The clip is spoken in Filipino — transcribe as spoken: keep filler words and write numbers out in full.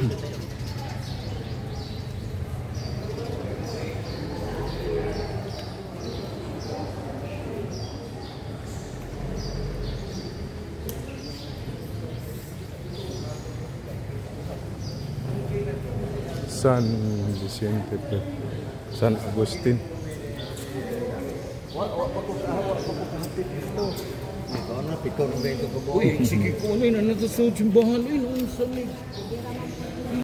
San Vicente, San Agustin. Uy, sige ko ano yun, ano ito sa simbahan yun, ano sa